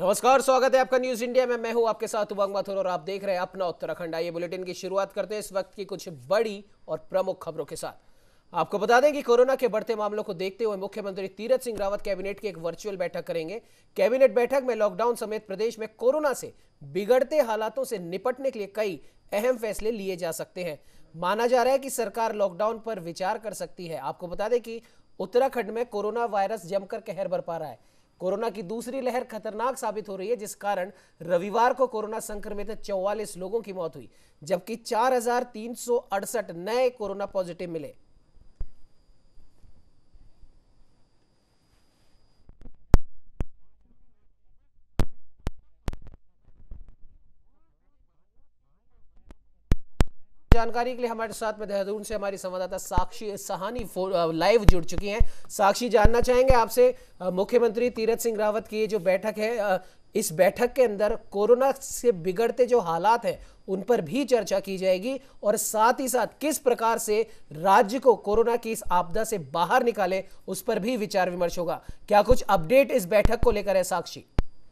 नमस्कार, स्वागत है आपका न्यूज इंडिया में। मैं हूं आपके साथ उमंग माथुर और आप देख रहे हैं अपना उत्तराखंड। आइए बुलेटिन की शुरुआत करते हैं इस वक्त की कुछ बड़ी और प्रमुख खबरों के साथ। आपको बता दें कि कोरोना के बढ़ते मामलों को देखते हुए मुख्यमंत्री तीरथ सिंह रावत कैबिनेट की एक वर्चुअल बैठक करेंगे। कैबिनेट बैठक में लॉकडाउन समेत प्रदेश में कोरोना से बिगड़ते हालातों से निपटने के लिए कई अहम फैसले लिए जा सकते हैं। माना जा रहा है कि सरकार लॉकडाउन पर विचार कर सकती है। आपको बता दें कि उत्तराखंड में कोरोना वायरस जमकर कहर बरपा रहा है। कोरोना की दूसरी लहर खतरनाक साबित हो रही है, जिस कारण रविवार को कोरोना संक्रमित 44 लोगों की मौत हुई, जबकि 4,368 नए कोरोना पॉजिटिव मिले। जानकारी के लिए हमारे साथ में देहरादून से हमारी संवाददाता साक्षी सहानी लाइव जुड़ चुकी हैं। साक्षी, जानना चाहेंगे आपसे, मुख्यमंत्री तीरथ सिंह रावत की ये जो बैठक है, इस बैठक के अंदर कोरोना से बिगड़ते जो हालात हैं उन पर भी चर्चा की जाएगी और साथ ही साथ किस प्रकार से राज्य को कोरोना की इस आपदा से बाहर निकाले उस पर भी विचार विमर्श होगा। क्या कुछ अपडेट इस बैठक को लेकर है साक्षी?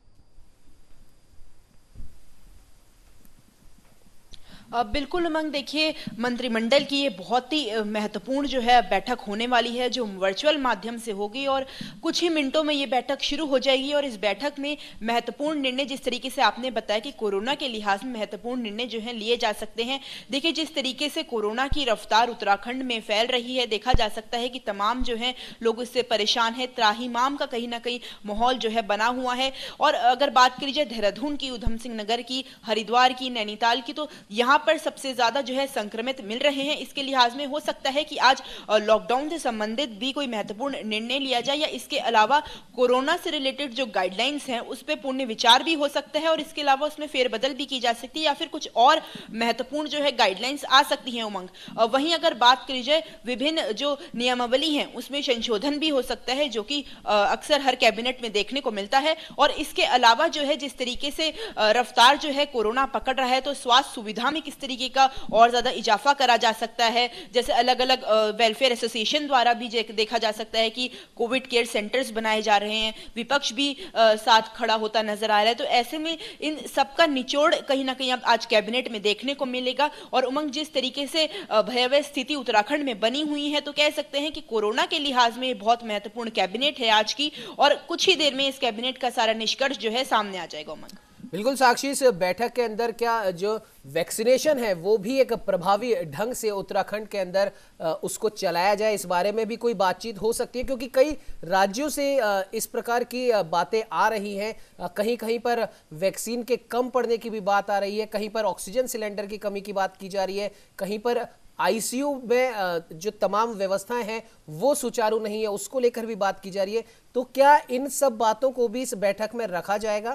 बिल्कुल उमंग, देखिए मंत्रिमंडल की ये बहुत ही महत्वपूर्ण जो है बैठक होने वाली है, जो वर्चुअल माध्यम से होगी और कुछ ही मिनटों में ये बैठक शुरू हो जाएगी। और इस बैठक में महत्वपूर्ण निर्णय, जिस तरीके से आपने बताया कि कोरोना के लिहाज में महत्वपूर्ण निर्णय जो है लिए जा सकते हैं। देखिए, जिस तरीके से कोरोना की रफ्तार उत्तराखंड में फैल रही है, देखा जा सकता है कि तमाम जो है लोग इससे परेशान है। त्राहिमाम का कहीं ना कहीं माहौल जो है बना हुआ है। और अगर बात करी जाए देहरादून की, उधम सिंह नगर की, हरिद्वार की, नैनीताल की, तो यहाँ पर सबसे ज्यादा जो है संक्रमित मिल रहे हैं। इसके लिहाज में हो सकता है कि आज लॉकडाउन से संबंधित भी कोई महत्वपूर्ण निर्णय लिया जाए, या इसके अलावा कोरोना से रिलेटेड जो गाइडलाइंस हैं उस पर पुनः विचार भी हो सकता है और इसके अलावा उसमें फेरबदल भी की जा सकती है, या फिर कुछ और महत्वपूर्ण जो है गाइडलाइंस आ सकती हैं उमंग। वहीं अगर बात करी जाए विभिन्न जो नियमावली है उसमें संशोधन भी हो सकता है, जो कि अक्सर हर कैबिनेट में देखने को मिलता है। और इसके अलावा जो है जिस तरीके से रफ्तार जो है कोरोना पकड़ रहा है, तो स्वास्थ्य सुविधा में किस तरीके का और ज्यादा इजाफा करा जा सकता है। जैसे अलग अलग वेलफेयर एसोसिएशन द्वारा भी देखा जा सकता है कि कोविड केयर सेंटर्स बनाए जा रहे हैं। विपक्ष भी साथ खड़ा होता नजर आ रहा है। तो ऐसे में इन सबका निचोड़ कहीं ना कहीं अब आज कैबिनेट में देखने को मिलेगा। और उमंग, जिस तरीके से भयावह स्थिति उत्तराखंड में बनी हुई है, तो कह सकते हैं कि कोरोना के लिहाज में बहुत महत्वपूर्ण कैबिनेट है आज की, और कुछ ही देर में इस कैबिनेट का सारा निष्कर्ष जो है सामने आ जाएगा उमंग। बिल्कुल साक्षी, इस बैठक के अंदर क्या जो वैक्सीनेशन है वो भी एक प्रभावी ढंग से उत्तराखंड के अंदर उसको चलाया जाए, इस बारे में भी कोई बातचीत हो सकती है? क्योंकि कई राज्यों से इस प्रकार की बातें आ रही हैं। कहीं कहीं पर वैक्सीन के कम पड़ने की भी बात आ रही है, कहीं पर ऑक्सीजन सिलेंडर की कमी की बात की जा रही है, कहीं पर आईसीयू में जो तमाम व्यवस्थाएं हैं वो सुचारू नहीं है, उसको लेकर भी बात की जा रही है। तो क्या इन सब बातों को भी इस बैठक में रखा जाएगा?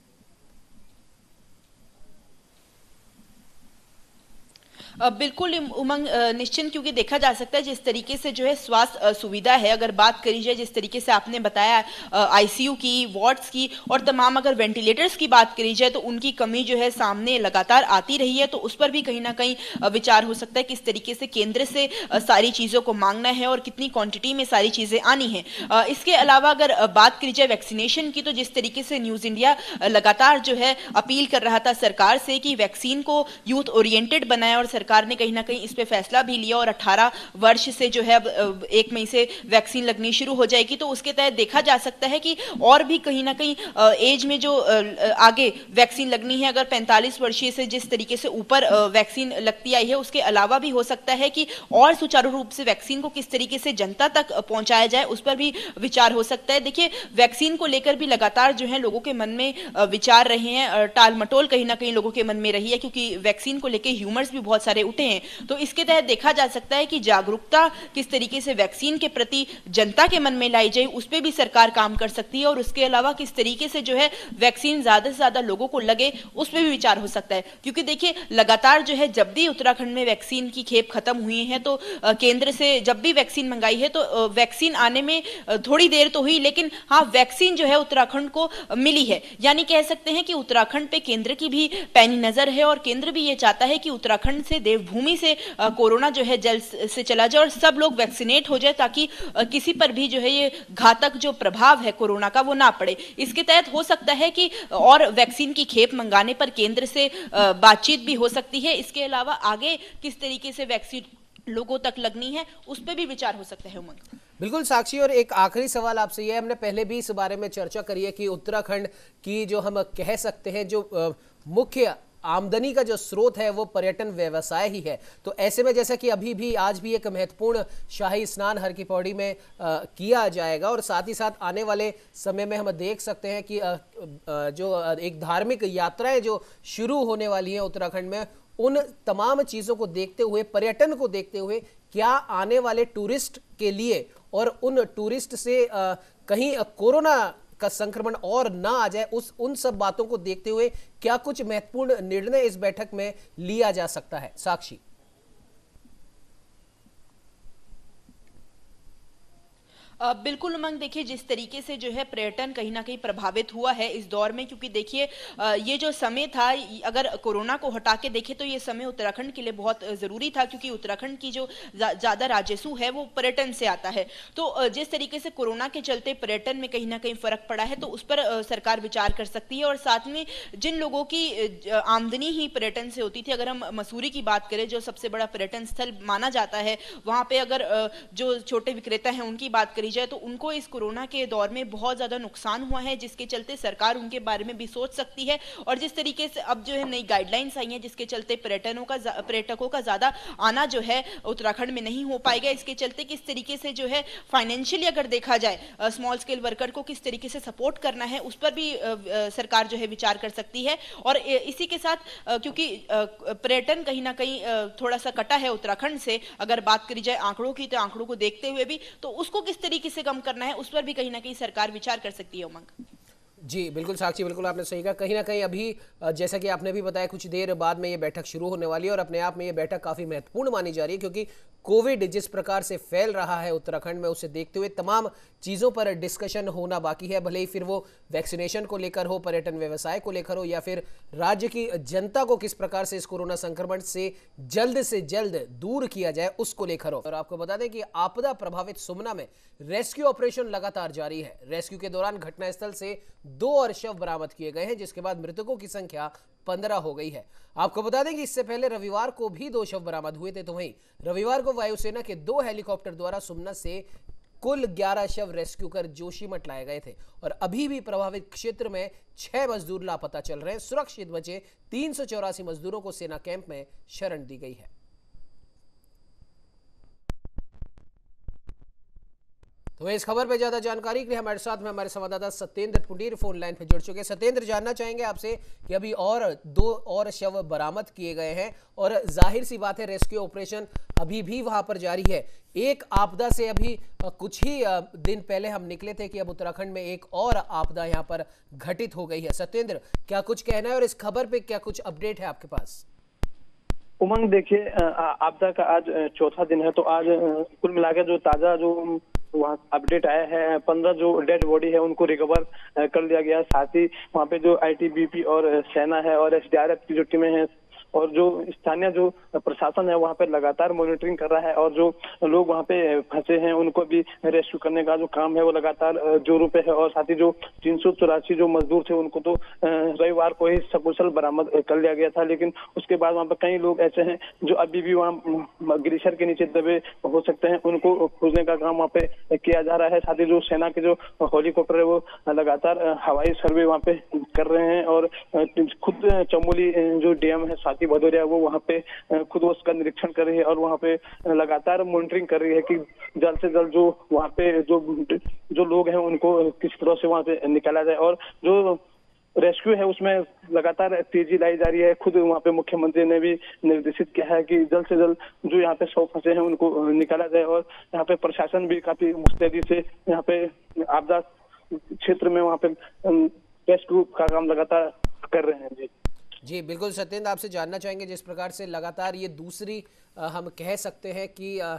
बिल्कुल उमंग, निश्चिंत, क्योंकि देखा जा सकता है जिस तरीके से जो है स्वास्थ्य सुविधा है, अगर बात करी जाए जिस तरीके से आपने बताया आईसीयू की, वार्ड्स की और तमाम अगर वेंटिलेटर्स की बात करी जाए, तो उनकी कमी जो है सामने लगातार आती रही है। तो उस पर भी कहीं ना कहीं विचार हो सकता है किस तरीके से केंद्र से सारी चीज़ों को मांगना है और कितनी क्वांटिटी में सारी चीज़ें आनी है। इसके अलावा अगर बात करी जाए वैक्सीनेशन की, तो जिस तरीके से न्यूज़ इंडिया लगातार जो है अपील कर रहा था सरकार से कि वैक्सीन को यूथ ओरिएंटेड बनाए, और सरकार ने कहीं ना कहीं इस पे फैसला भी लिया और 18 वर्ष से जो है अब 1 मई से वैक्सीन लगनी शुरू हो जाएगी। तो उसके तहत देखा जा सकता है कि और भी कहीं ना कहीं एज में जो आगे वैक्सीन लगनी है, अगर 45 वर्षीय से जिस तरीके से ऊपर वैक्सीन लगती आई है, उसके अलावा भी हो सकता है कि और सुचारू रूप से वैक्सीन को किस तरीके से जनता तक पहुंचाया जाए, उस पर भी विचार हो सकता है। देखिए, वैक्सीन को लेकर भी लगातार जो है लोगों के मन में विचार रहे हैं, टाल मटोल कहीं ना कहीं लोगों के मन में रही है, क्योंकि वैक्सीन को लेकर ह्यूमर्स भी बहुत सारे उठे हैं। तो इसके तहत देखा जा सकता है कि जागरूकता किस तरीके से वैक्सीन के प्रति जनता के मन में लाई जाए, उस पर भी सरकार काम कर सकती है। और उसके अलावा किस तरीके से जो है वैक्सीन ज्यादा से ज्यादा लोगों को लगे, उस पर भी विचार हो सकता है। क्योंकि देखिए, लगातार जो है जब भी उत्तराखंड में वैक्सीन की खेप खत्म हुई है, तो केंद्र से जब भी वैक्सीन मंगाई है, तो वैक्सीन आने में थोड़ी देर तो हुई, लेकिन हाँ, वैक्सीन जो है उत्तराखंड को मिली है। यानी कह सकते हैं कि उत्तराखंड पे केंद्र की भी पैनी नजर है, और केंद्र भी ये चाहता है कि उत्तराखंड से देवभूमि से कोरोना जो है जल्द से चला जाए और सब लोग वैक्सीनेट हो जाए, ताकि किसी पर भी जो है ये घातक जो प्रभाव है कोरोना का वो ना पड़े। इसके तहत हो सकता है कि और वैक्सीन की खेप मंगाने पर केंद्र से बातचीत भी हो सकती है। इसके अलावा आगे किस तरीके से वैक्सीन लोगों तक लगनी है उस पर भी विचार हो सकता है। उमंग, बिल्कुल साक्षी, और एक आखिरी सवाल आपसे ये, हमने पहले भी इस बारे में चर्चा करी है कि उत्तराखंड की जो हम कह सकते हैं जो मुख्य आमदनी का जो स्रोत है वो पर्यटन व्यवसाय ही है। तो ऐसे में जैसा कि अभी भी आज भी एक महत्वपूर्ण शाही स्नान हर की पौड़ी में किया जाएगा, और साथ ही साथ आने वाले समय में हम देख सकते हैं कि जो एक धार्मिक यात्राएं जो शुरू होने वाली हैं उत्तराखंड में, उन तमाम चीज़ों को देखते हुए, पर्यटन को देखते हुए, क्या आने वाले टूरिस्ट के लिए और उन टूरिस्ट से कहीं कोरोना का संक्रमण और ना आ जाए, उन सब बातों को देखते हुए क्या कुछ महत्वपूर्ण निर्णय इस बैठक में लिया जा सकता है? साक्षी, बिल्कुल उमंग, देखिए जिस तरीके से जो है पर्यटन कहीं ना कहीं प्रभावित हुआ है इस दौर में, क्योंकि देखिए ये जो समय था, अगर कोरोना को हटा के देखें तो ये समय उत्तराखंड के लिए बहुत ज़रूरी था, क्योंकि उत्तराखंड की जो ज़्यादा राजस्व है वो पर्यटन से आता है। तो जिस तरीके से कोरोना के चलते पर्यटन में कहीं ना कहीं फ़र्क पड़ा है, तो उस पर सरकार विचार कर सकती है। और साथ में जिन लोगों की आमदनी ही पर्यटन से होती थी, अगर हम मसूरी की बात करें जो सबसे बड़ा पर्यटन स्थल माना जाता है, वहाँ पर अगर जो छोटे विक्रेता हैं उनकी बात करें जाए तो उनको इस कोरोना के दौर में बहुत ज्यादा नुकसान हुआ है, जिसके चलते सरकार उनके बारे में भी सोच सकती है। और जिस तरीके से अब जो है नई गाइडलाइंस आई हैं जिसके चलते पर्यटकों का ज्यादा आना जो है उत्तराखंड में नहीं हो पाएगा, इसके चलते किस तरीके से जो है फाइनेंशियली अगर देखा जाए स्मॉल स्केल वर्कर को किस तरीके से सपोर्ट करना है उस पर भी सरकार जो है विचार कर सकती है। और इसी के साथ क्योंकि पर्यटन कहीं ना कहीं थोड़ा सा कटा है उत्तराखंड से, अगर बात करी जाए आंकड़ों की, तो आंकड़ों को देखते हुए भी तो उसको किस तरीके से कम करना है उस पर भी कहीं ना कहीं सरकार विचार कर सकती है। उमंग जी बिल्कुल साक्षी, बिल्कुल आपने सही कहा। कहीं ना कहीं अभी जैसा कि आपने भी बताया कुछ देर बाद में ये बैठक शुरू होने वाली है, और अपने आप में ये बैठक काफ़ी महत्वपूर्ण मानी जा रही है, क्योंकि कोविड जिस प्रकार से फैल रहा है उत्तराखंड में, उसे देखते हुए तमाम चीज़ों पर डिस्कशन होना बाकी है। भले ही फिर वो वैक्सीनेशन को लेकर हो, पर्यटन व्यवसाय को लेकर हो, या फिर राज्य की जनता को किस प्रकार से इस कोरोना संक्रमण से जल्द दूर किया जाए उसको लेकर हो। और आपको बता दें कि आपदा प्रभावित सुमना में रेस्क्यू ऑपरेशन लगातार जारी है। रेस्क्यू के दौरान घटनास्थल से 2 और शव बरामद किए गए हैं, जिसके बाद मृतकों की संख्या 15 हो गई है। आपको बता दें कि इससे पहले रविवार को भी 2 शव बरामद हुए थे, तो वहीं रविवार को वायुसेना के 2 हेलीकॉप्टर द्वारा सुमना से कुल 11 शव रेस्क्यू कर जोशीमठ लाए गए थे। और अभी भी प्रभावित क्षेत्र में 6 मजदूर लापता चल रहे हैं। सुरक्षित बचे 384 मजदूरों को सेना कैंप में शरण दी गई है। तो इस खबर पे ज्यादा जानकारी के लिए हमारे साथ में हमारे संवाददाता सत्येंद्र पुंडीर फोन लाइन पे जुड़ चुके हैं। सत्येंद्र, जानना चाहेंगे आपसे कि अभी और 2 और शव बरामद किए गए हैं, और जाहिर सी बात है रेस्क्यू ऑपरेशन अभी भी वहां पर जारी है। एक आपदा से अभी कुछ ही दिन पहले हम निकले थे कि अब उत्तराखंड में एक और आपदा यहां पर घटित हो गई है। सत्येंद्र, क्या कुछ कहना है और इस खबर पे क्या कुछ अपडेट है आपके पास? उमंग, देखिए आपदा का आज 4था दिन है, तो आज कुल मिलाकर जो ताजा जो वहाँ अपडेट आया है, 15 जो डेड बॉडी है उनको रिकवर कर लिया गया। साथ ही वहाँ पे जो आईटीबीपी और सेना है और एसडीआरएफ की जो टीमें हैं और जो स्थानीय जो प्रशासन है वहाँ पे लगातार मॉनिटरिंग कर रहा है, और जो लोग वहाँ पे फंसे हैं उनको भी रेस्क्यू करने का जो काम है वो लगातार जोरों पे है। और साथ ही जो 384 जो मजदूर थे उनको तो रविवार को ही सकुशल बरामद कर लिया गया था, लेकिन उसके बाद वहाँ पे कई लोग ऐसे हैं जो अभी भी वहाँ ग्लेशियर के नीचे दबे हो सकते हैं, उनको खोजने का काम वहाँ पे किया जा रहा है। साथ ही जो सेना के जो हेलीकॉप्टर है वो लगातार हवाई सर्वे वहाँ पे कर रहे हैं, और खुद चमोली जो डीएम है स्वाति भदौरिया वो वहाँ पे खुद उसका निरीक्षण कर रही है, और वहाँ पे लगातार मॉनिटरिंग कर रही है कि जल्द से जल्द जो वहाँ पे जो लोग हैं उनको किस तरह से वहाँ से निकाला जाए। और जो रेस्क्यू है उसमें लगातार तेजी लाई जा रही है। खुद वहाँ पे मुख्यमंत्री ने भी निर्देशित किया है कि जल्द से जल्द जो यहाँ पे 100 फंसे हैं उनको निकाला जाए, और यहाँ पे प्रशासन भी काफी मुस्तैदी से यहाँ पे आपदा क्षेत्र में वहाँ पे रेस्क्यू का काम लगातार कर रहे हैं। जी बिल्कुल सत्येंद्र, आपसे जानना चाहेंगे जिस प्रकार से लगातार ये दूसरी हम कह सकते हैं कि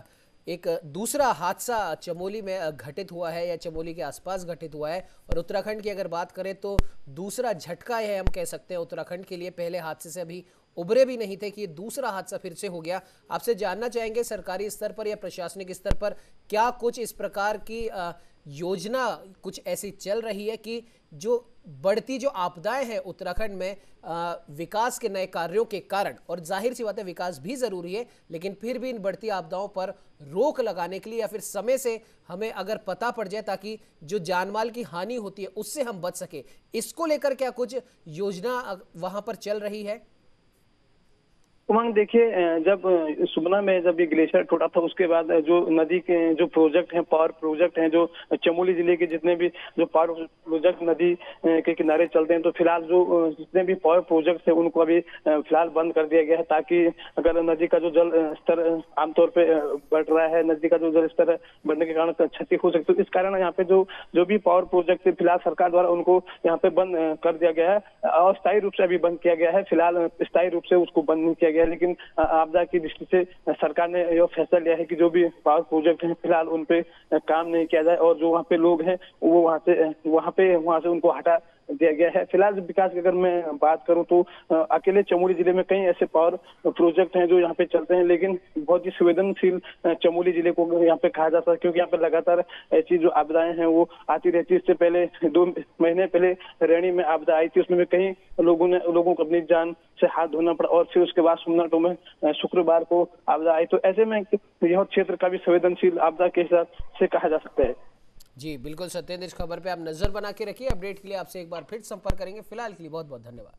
एक दूसरा हादसा चमोली में घटित हुआ है या चमोली के आसपास घटित हुआ है। और उत्तराखंड की अगर बात करें तो दूसरा झटका है, हम कह सकते हैं उत्तराखंड के लिए। पहले हादसे से अभी उबरे भी नहीं थे कि ये दूसरा हादसा फिर से हो गया। आपसे जानना चाहेंगे सरकारी स्तर पर या प्रशासनिक स्तर पर क्या कुछ इस प्रकार की योजना कुछ ऐसी चल रही है कि जो बढ़ती जो आपदाएं हैं उत्तराखंड में विकास के नए कार्यों के कारण, और जाहिर सी बात है विकास भी जरूरी है, लेकिन फिर भी इन बढ़ती आपदाओं पर रोक लगाने के लिए या फिर समय से हमें अगर पता पड़ जाए ताकि जो जानमाल की हानि होती है उससे हम बच सके, इसको लेकर क्या कुछ योजना वहां पर चल रही है? उमंग देखिए, जब सुबना में जब ये ग्लेशियर टूटा था उसके बाद जो नदी के जो प्रोजेक्ट हैं, पावर प्रोजेक्ट हैं, जो चमोली जिले के जितने भी जो पावर प्रोजेक्ट नदी के किनारे चलते हैं, तो फिलहाल जो जितने भी पावर प्रोजेक्ट हैं उनको अभी फिलहाल बंद कर दिया गया है, ताकि अगर नदी का जो जल स्तर आमतौर पे बढ़ रहा है, नदी का जो जल स्तर बढ़ने के कारण क्षति हो सकती है। इस कारण यहाँ पे जो जो भी पावर प्रोजेक्ट है फिलहाल सरकार द्वारा उनको यहाँ पे बंद कर दिया गया है, अस्थायी रूप से अभी बंद किया गया है। फिलहाल स्थायी रूप से उसको बंद नहीं किया गया, लेकिन आपदा की दृष्टि से सरकार ने यह फैसला लिया है कि जो भी पावर प्रोजेक्ट हैं फिलहाल उन पे काम नहीं किया जाए, और जो वहाँ पे लोग हैं वो वहाँ से उनको हटा दिया गया है। फिलहाल विकास की अगर मैं बात करूं तो अकेले चमोली जिले में कई ऐसे पावर प्रोजेक्ट हैं जो यहाँ पे चलते हैं, लेकिन बहुत ही संवेदनशील चमोली जिले को यहाँ पे कहा जाता है, क्योंकि यहाँ पे लगातार ऐसी जो आपदाएं हैं वो आती रहती है। इससे पहले 2 महीने पहले रैणी में आपदा आई थी, उसमें कई लोगों को अपनी जान से हाथ धोना पड़ा, और फिर उसके बाद सुमनाटो में शुक्रवार को आपदा आई। तो ऐसे में यह क्षेत्र का भी संवेदनशील आपदा के हिसाब से कहा जा सकता है। जी बिल्कुल सत्येंद्र, इस खबर पे आप नजर बना के रखिए। अपडेट के लिए आपसे एक बार फिर संपर्क करेंगे। फिलहाल के लिए बहुत बहुत धन्यवाद।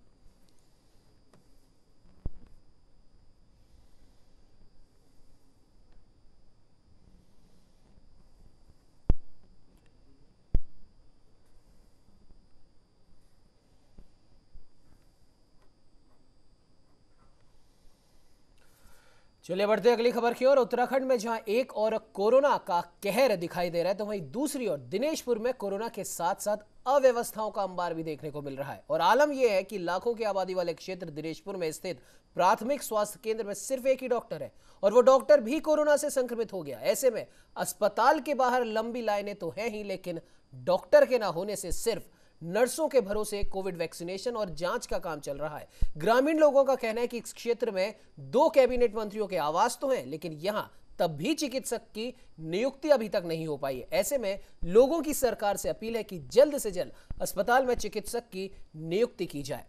चलिए बढ़ते अगली खबर की ओर। उत्तराखंड में जहां एक और कोरोना का कहर दिखाई दे रहा है, तो वहीं दूसरी ओर दिनेशपुर में कोरोना के साथ साथ अव्यवस्थाओं का अंबार भी देखने को मिल रहा है। और आलम यह है कि लाखों की आबादी वाले क्षेत्र दिनेशपुर में स्थित प्राथमिक स्वास्थ्य केंद्र में सिर्फ एक ही डॉक्टर है, और वो डॉक्टर भी कोरोना से संक्रमित हो गया। ऐसे में अस्पताल के बाहर लंबी लाइनें तो हैं ही, लेकिन डॉक्टर के ना होने से सिर्फ नर्सों के भरोसे कोविड वैक्सीनेशन और जांच का काम चल रहा है। ग्रामीण लोगों का कहना है कि इस क्षेत्र में 2 कैबिनेट मंत्रियों के आवास तो हैं, लेकिन यहां तब भी चिकित्सक की नियुक्ति अभी तक नहीं हो पाई है। ऐसे में लोगों की सरकार से अपील है कि जल्द से जल्द अस्पताल में चिकित्सक की नियुक्ति की जाए।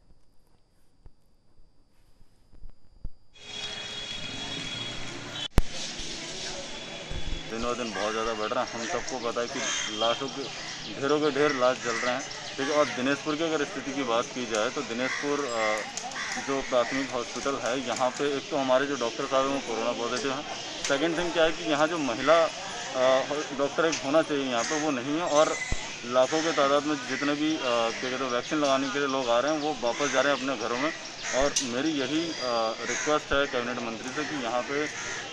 दिनों दिन बहुत ज़्यादा बढ़ रहा है। हम सबको पता है कि लाशों के ढेरों के ढेर लाश जल रहे हैं, ठीक है। और दिनेशपुर की अगर स्थिति की बात की जाए तो दिनेशपुर जो प्राथमिक हॉस्पिटल है, यहाँ पे एक तो हमारे जो डॉक्टर साहब हैं वो कोरोना पॉजिटिव हैं। सेकंड थिंग क्या है कि यहाँ जो महिला डॉक्टर एक होना चाहिए यहाँ पे वो नहीं है, और लाखों के तादाद में जितने भी क्या कहते हैं वैक्सीन लगाने के लिए लोग आ रहे हैं वो वापस जा रहे हैं अपने घरों में। और मेरी यही रिक्वेस्ट है कैबिनेट मंत्री से कि यहाँ पे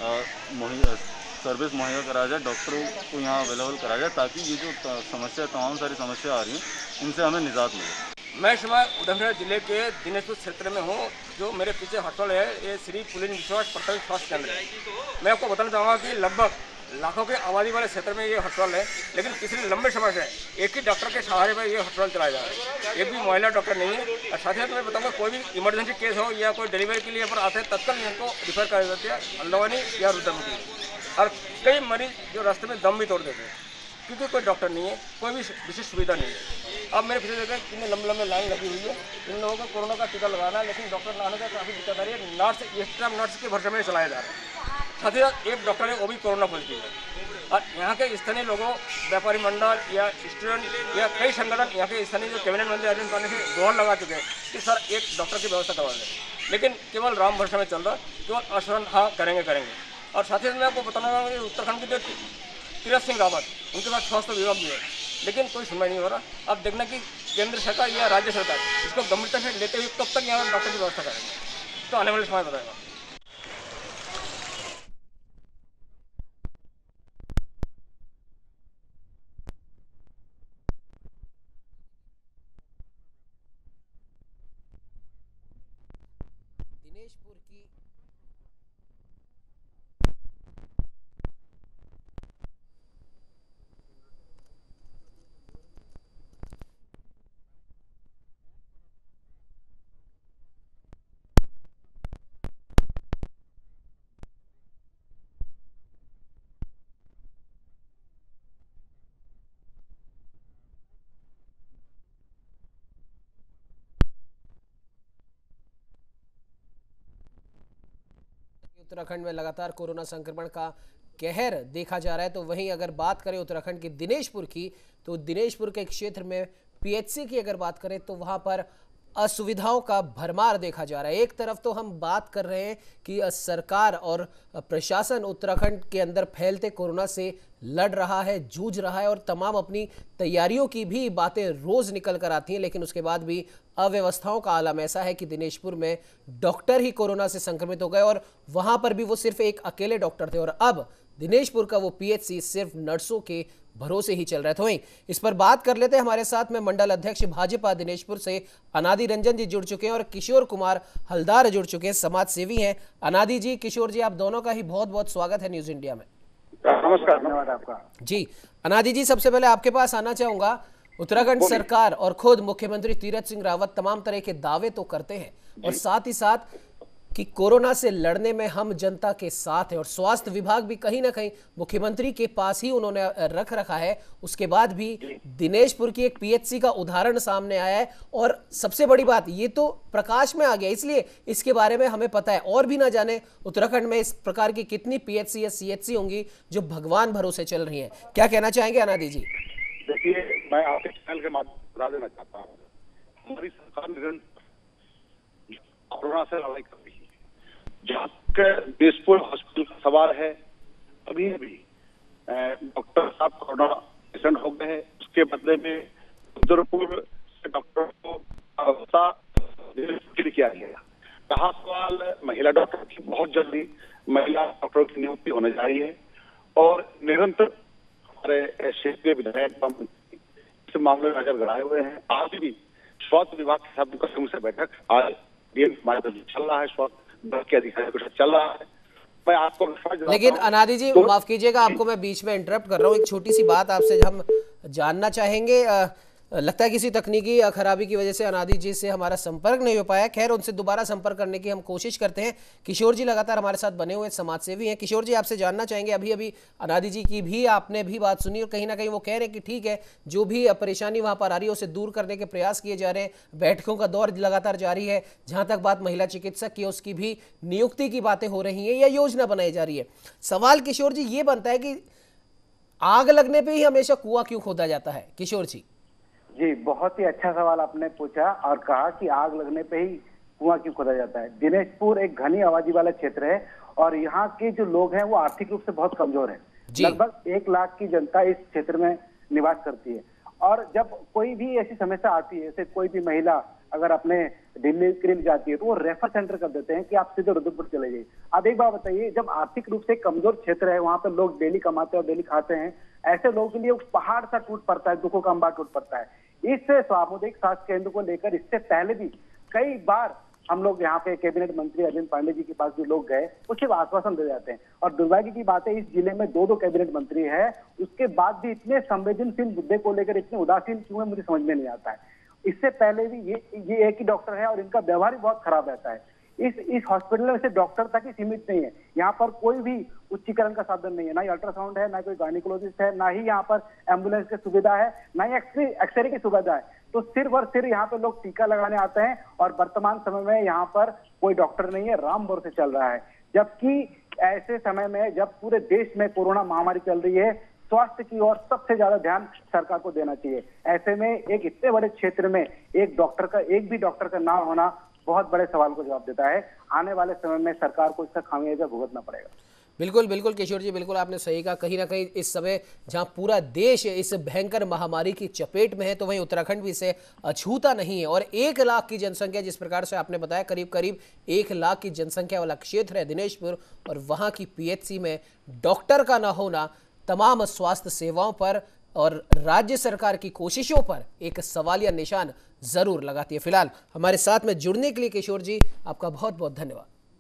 सर्विस मुहैया कराया जाए, डॉक्टरों को यहाँ अवेलेबल कराया जाए, ताकि ये जो समस्या तमाम सारी समस्या आ रही हैं इनसे हमें निजात मिले। मैं इस समय उधमसिंह जिले के दिनेशपुर क्षेत्र में हूँ। जो मेरे पीछे हॉस्पिटल है ये श्री पुलिन विश्वास प्राथमिक स्वास्थ्य केंद्र है। मैं आपको बताना चाहूँगा कि लगभग लाखों की आबादी वाले क्षेत्र में ये हॉस्पिटल है, लेकिन पिछले लंबे समय से एक ही डॉक्टर के सहारे में ये हॉस्पिटल चलाया जा रहा है। एक भी महिला डॉक्टर नहीं है। और साथ ही साथ मैं बताऊँगा कोई भी इमरजेंसी केस हो या कोई डिलीवरी के लिए पर आते हैं तत्काल इनको रिफर करा जाती है अलवानी या रुद्रमुखी। और कई मरीज जो रास्ते में दम भी तोड़ देते हैं क्योंकि कोई डॉक्टर नहीं है, कोई भी विशेष सुविधा नहीं है। अब मेरे पीछे देखें कितने लंबे लंबे लाइन लगी हुई है। इन लोगों को कोरोना का टीका लगाना है, लेकिन डॉक्टर ना आने का काफ़ी दिक्कत आ रही है। नर्स एक्स्ट्रा नर्स के भरोसे में चलाया जा रहा है। साथ ही साथ एक डॉक्टर है वो भी कोरोना पॉजिटिव है। और यहाँ के स्थानीय लोगों, व्यापारी मंडल या स्टूडेंट या कई संगठन यहाँ के स्थानीय जो कैबिनेट मंत्री अरविंद पांडे से गुहार लगा चुके हैं कि सर एक डॉक्टर की व्यवस्था करवा दें, लेकिन केवल राम भरोसा में चल रहा, केवल आश्वासन हाँ करेंगे। और साथ ही मैं आपको बताना चाहूँगा कि उत्तराखंड के जो तीरथ सिंह रावत उनके पास स्वास्थ्य विभाग भी है, लेकिन कोई सुनवाई नहीं हो रहा। अब देखना कि केंद्र सरकार या राज्य सरकार इसको गंभीरता से लेते हुए कब तक यहाँ डॉक्टर की व्यवस्था करेंगे, तो आने वाले समय बताएगा। दिनेशपुर की उत्तराखंड में लगातार कोरोना संक्रमण का कहर देखा जा रहा है, तो वहीं अगर बात करें उत्तराखंड के दिनेशपुर की, तो दिनेशपुर के क्षेत्र में पीएचसी की अगर बात करें तो वहां पर असुविधाओं का भरमार देखा जा रहा है। एक तरफ तो हम बात कर रहे हैं कि सरकार और प्रशासन उत्तराखंड के अंदर फैलते कोरोना से लड़ रहा है, जूझ रहा है और तमाम अपनी तैयारियों की भी बातें रोज निकल कर आती हैं, लेकिन उसके बाद भी अव्यवस्थाओं का आलम ऐसा है कि दिनेशपुर में डॉक्टर ही कोरोना से संक्रमित हो गए और वहां पर भी वो सिर्फ एक अकेले डॉक्टर थे और अब दिनेशपुर का वो पीएचसी सिर्फ नर्सों के भरोसे ही चल रहा था। वहीं इस पर बात कर लेते हैं, हमारे साथ में मंडल अध्यक्ष भाजपा दिनेशपुर से अनादि रंजन जी जुड़ चुके हैं और किशोर कुमार हलदार जुड़ चुके हैं, समाज सेवी हैं। अनादि जी, किशोर जी, आप दोनों का ही बहुत बहुत स्वागत है न्यूज इंडिया में। नमस्कार, धन्यवाद आपका। जी अनादि जी, सबसे पहले आपके पास आना चाहूंगा। उत्तराखंड सरकार और खुद मुख्यमंत्री तीरथ सिंह रावत तमाम तरह के दावे तो करते हैं और साथ ही साथ कि कोरोना से लड़ने में हम जनता के साथ है और स्वास्थ्य विभाग भी कहीं ना कहीं मुख्यमंत्री के पास ही उन्होंने रख रखा है। उसके बाद भी दिनेशपुर की एक पीएचसी का उदाहरण सामने आया है और सबसे बड़ी बात ये तो प्रकाश में आ गया, इसलिए इसके बारे में हमें पता है। और भी ना जाने उत्तराखंड में इस प्रकार की कितनी पीएचसी या सीएचसी होंगी जो भगवान भरोसे चल रही है। क्या कहना चाहेंगे अनादि जी? देखिए, मैं आपके चैनल के माध्यम से बता देना चाहता हूँ, हमारी सरकार निरंतर कोरोना से लड़ाई कर रही है। जहाँ तक दिनेशपुर हॉस्पिटल का सवाल है, अभी डॉक्टर साहब कोरोना पेशेंट हो गए हैं, उसके बदले में रुद्रपुर से डॉक्टर को व्यवस्था किया गया। कहा सवाल महिला डॉक्टर की, बहुत जल्दी महिला डॉक्टरों की नियुक्ति होने जा रही है और निरंतर हमारे क्षेत्रीय विधायक इस मामले में नजर गड़ाए हुए हैं। आज भी स्वास्थ्य विभाग के साथ कसम से बैठक आज चल रहा है, स्वास्थ्य के अधिकारियों के साथ चल रहा है। मैं आपको लेकिन अनादि जी माफ कीजिएगा, आपको मैं बीच में इंटरप्ट कर रहा हूँ। एक छोटी सी बात आपसे हम जानना चाहेंगे। लगता है किसी तकनीकी खराबी की वजह से अनादि जी से हमारा संपर्क नहीं हो पाया। खैर, उनसे दोबारा संपर्क करने की हम कोशिश करते हैं। किशोर जी लगातार हमारे साथ बने हुए समाज सेवी हैं। किशोर जी, आपसे जानना चाहेंगे, अभी अभी अनादि जी की भी आपने भी बात सुनी और कहीं ना कहीं वो कह रहे हैं कि ठीक है, जो भी परेशानी वहां पर आ रही है उसे दूर करने के प्रयास किए जा रहे हैं, बैठकों का दौर लगातार जारी है। जहां तक बात महिला चिकित्सक की, उसकी भी नियुक्ति की बातें हो रही है या योजना बनाई जा रही है। सवाल किशोर जी ये बनता है कि आग लगने पर ही हमेशा कुआं क्यों खोदा जाता है? किशोर जी, बहुत ही अच्छा सवाल आपने पूछा और कहा कि आग लगने पे ही कुआं क्यों खोदा जाता है। दिनेशपुर एक घनी आबादी वाला क्षेत्र है और यहाँ के जो लोग हैं वो आर्थिक रूप से बहुत कमजोर है। लगभग 1 लाख की जनता इस क्षेत्र में निवास करती है और जब कोई भी ऐसी समस्या आती है, जैसे कोई भी महिला अगर अपने दिल्ली के लिए जाती है तो वो रेफर सेंटर कर देते हैं कि आप सीधे रुद्रपुर चले जाइए। अब एक बात बताइए, जब आर्थिक रूप से कमजोर क्षेत्र है, वहां पर लोग डेली कमाते हैं और डेली खाते हैं, ऐसे लोगों के लिए पहाड़ सा टूट पड़ता है, दुखों का अंबार टूट पड़ता है। इस सामुदायिक स्वास्थ्य केंद्र को लेकर इससे पहले भी कई बार हम लोग यहाँ पे कैबिनेट मंत्री अरविंद पांडे जी के पास भी लोग गए, वो सिर्फ आश्वासन दे जाते हैं। और दुर्भाग्य की बात है, इस जिले में 2 कैबिनेट मंत्री है, उसके बाद भी इतने संवेदनशील मुद्दे को लेकर इतने उदासीन क्यों है, मुझे समझ में नहीं आता है। इससे पहले भी ये एक ही डॉक्टर है और इनका व्यवहार भी बहुत खराब रहता है। इस हॉस्पिटल में सिर्फ डॉक्टर तक ही सीमित नहीं है, यहाँ पर कोई भी उच्चीकरण का साधन नहीं है, ना ही अल्ट्रासाउंड है, ना कोई गायनिकोलॉजिस्ट है, ना ही यहाँ पर एम्बुलेंस की सुविधा है, ना ही एक्सरे की सुविधा है। तो सिर्फ और सिर्फ यहाँ पे लोग टीका लगाने आते हैं और वर्तमान समय में यहाँ पर कोई डॉक्टर नहीं है, राम भरोसे चल रहा है। जबकि ऐसे समय में जब पूरे देश में कोरोना महामारी चल रही है, स्वास्थ्य की ओर सबसे ज्यादा ध्यान सरकार को देना चाहिए। ऐसे में एक इतने बड़े क्षेत्र में एक भी डॉक्टर का ना होना बहुत बड़े सवाल को जवाब देता है। आने वाले समय में सरकार को इसका खामियाजा भुगतना पड़ेगा। बिल्कुल बिल्कुल किशोर जी, बिल्कुल आपने सही कहा। कहीं ना कहीं इस समय जहां पूरा देश इस भयंकर महामारी की चपेट में है, तो वहीं उत्तराखंड भी इसे अछूता नहीं है। और 1 लाख की जनसंख्या, जिस प्रकार से आपने बताया, करीब करीब 1 लाख की जनसंख्या वाला क्षेत्र है दिनेशपुर, और वहां की पीएचसी में डॉक्टर का ना होना तमाम स्वास्थ्य सेवाओं पर और राज्य सरकार की कोशिशों पर एक सवालिया निशान जरूर लगाती है। फिलहाल हमारे साथ में जुड़ने के लिए किशोर जी आपका बहुत बहुत धन्यवाद।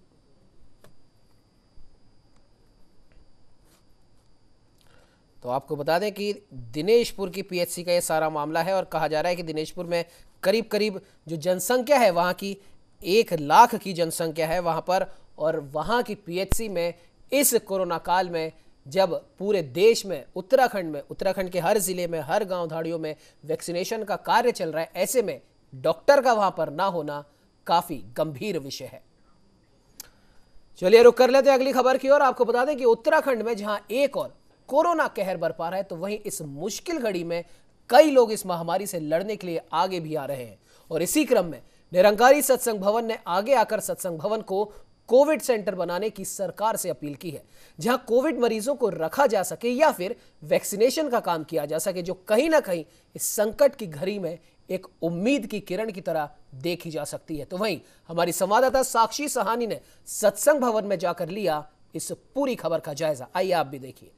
तो आपको बता दें कि दिनेशपुर की पीएचसी का ये सारा मामला है और कहा जा रहा है कि दिनेशपुर में करीब करीब जो जनसंख्या है वहां की 1 लाख की जनसंख्या है वहां पर, और वहां की पीएचसी में इस कोरोना काल में जब पूरे देश में उत्तराखंड के हर जिले में, हर गांव धाड़ियों में वैक्सीनेशन का कार्य चल रहा है, ऐसे में डॉक्टर का वहां पर ना होना काफी गंभीर विषय है। चलिए रुक कर लेते हैं अगली खबर की ओर। आपको बता दें कि उत्तराखंड में जहां एक और कोरोना कहर बरपा रहा है, तो वहीं इस मुश्किल घड़ी में कई लोग इस महामारी से लड़ने के लिए आगे भी आ रहे हैं। और इसी क्रम में निरंकारी सत्संग भवन ने आगे आकर सत्संग भवन को कोविड सेंटर बनाने की सरकार से अपील की है, जहां कोविड मरीजों को रखा जा सके या फिर वैक्सीनेशन का काम किया जा सके, जो कहीं ना कहीं इस संकट की घड़ी में एक उम्मीद की किरण की तरह देखी जा सकती है। तो वहीं हमारी संवाददाता साक्षी सहानी ने सत्संग भवन में जाकर लिया इस पूरी खबर का जायजा। आइए आप भी देखिए।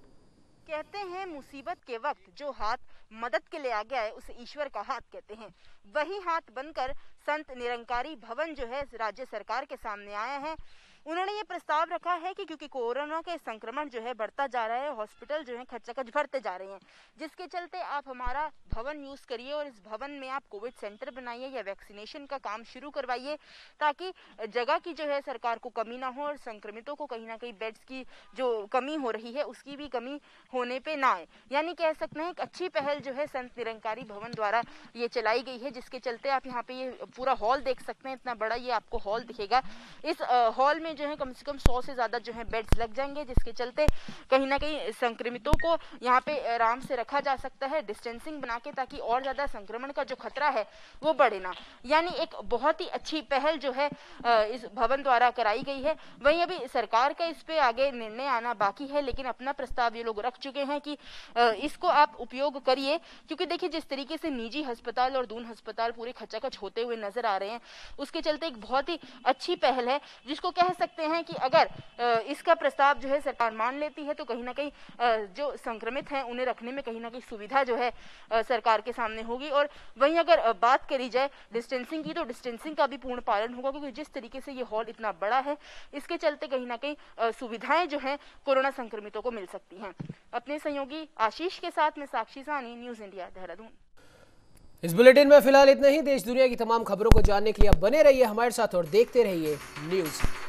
कहते हैं मुसीबत के वक्त जो हाथ मदद के लिए आगे आए उसे ईश्वर का हाथ कहते हैं। वही हाथ बनकर संत निरंकारी भवन जो है राज्य सरकार के सामने आया है। उन्होंने ये प्रस्ताव रखा है कि क्योंकि कोरोना के संक्रमण जो है बढ़ता जा रहा है, हॉस्पिटल जो है खचाखच भरते जा रहे हैं, जिसके चलते आप हमारा भवन यूज़ करिए और इस भवन में आप कोविड सेंटर बनाइए या वैक्सीनेशन का काम शुरू करवाइए, ताकि जगह की जो है सरकार को कमी ना हो और संक्रमितों को कहीं ना कहीं बेड्स की जो कमी हो रही है उसकी भी कमी होने पे ना आए। यानी कह सकते हैं एक अच्छी पहल जो है संत निरंकारी भवन द्वारा ये चलाई गई है, जिसके चलते आप यहाँ पे ये पूरा हॉल देख सकते हैं। इतना बड़ा ये आपको हॉल दिखेगा। इस हॉल में जो है कम से कम 100 से ज़्यादा जो है बेड्स लग जाएंगे, जिसके चलते कहीं ना कहीं संक्रमितों को यहाँ पे आराम से रखा जा सकता है डिस्टेंसिंग बना के, ताकि और ज़्यादा संक्रमण का जो खतरा है वो बढ़े ना। यानी एक बहुत ही अच्छी पहल जो है इस भवन द्वारा कराई गई है। वहीं अभी सरकार का इस पे आगे निर्णय आना बाकी है, लेकिन अपना प्रस्ताव ये लोग रख चुके हैं कि इसको आप उपयोग करिए, क्योंकि देखिए जिस तरीके से निजी अस्पताल और दून अस्पताल पूरे खचाखच होते हुए नजर आ रहे हैं, उसके चलते एक बहुत ही अच्छी पहल है, जिसको कह सकते हैं कि अगर इसका प्रस्ताव जो है सरकार मान लेती है तो कहीं ना कहीं जो संक्रमित हैं उन्हें रखने में कहीं ना कहीं सुविधा जो है सरकार के सामने होगी। और वहीं अगर बात करी जाए डिस्टेंसिंग की, तो डिस्टेंसिंग का भी पूर्ण पालन होगा, क्योंकि जिस तरीके से ये हॉल इतना बड़ा है, इसके चलते कहीं ना कहीं सुविधाएं जो है कोरोना संक्रमितों को मिल सकती हैं। अपने सहयोगी आशीष के साथ में साक्षी सानी, न्यूज इंडिया, देहरादून। इस बुलेटिन में फिलहाल इतना ही। देश दुनिया की तमाम खबरों को जानने के लिए आप बने रहिए हमारे साथ और देखते रहिए न्यूज।